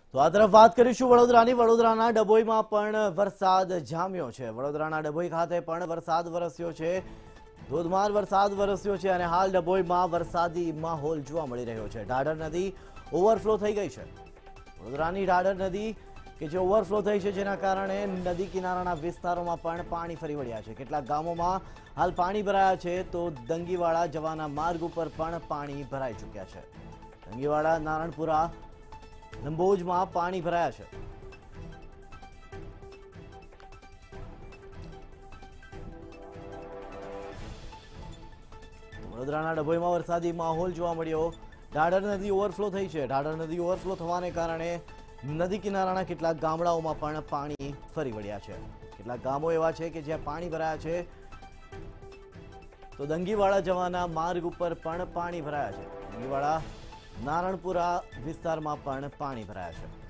તો આ તરફ વાત કરીશું વડોદરાની। વડોદરાના ડભોઈમાં પણ વરસાદ જામ્યો છે। વડોદરાના ડભોઈ ખાતે પણ વરસાદ વરસ્યો છે। ધોધમાર વરસાદ વરસ્યો છે અને હાલ ડભોઈમાં વરસાદી માહોલ જોવા મળી રહ્યો છે। ઢાઢર નદી ઓવરફ્લો થઈ ગઈ છે। વડોદરાની ઢાઢર નદી કે જે ઓવરફ્લો થઈ છે, જેના કારણે નદી કિનારાના વિસ્તારોમાં પણ પાણી ફરી વળ્યા છે। કેટલાક ગામોમાં હાલ પાણી ભરાયા છે, તો દંગીવાડા જવાના માર્ગ ઉપર પણ પાણી ભરાઈ ચૂક્યા છે। દંગીવાડા નારણપુરા લંબોજમાં પાણી ભરાયા છે। વડોદરાના ડભોઈમાં વરસાદી માહોલ જોવા મળ્યો। ઢાઢર નદી ઓવરફ્લો થઈ છે। ઢાઢર નદી ઓવરફ્લો થવાને કારણે નદી કિનારાના કેટલાક ગામડાઓમાં પણ પાણી ફરી વળ્યા છે। કેટલાક ગામો એવા છે કે જ્યાં પાણી ભરાયા છે, તો દંગીવાડા જવાના માર્ગ ઉપર પણ પાણી ભરાયા છે। દંગીવાડા નારણપુરા વિસ્તારમાં પણ પાણી ભરાયા છે।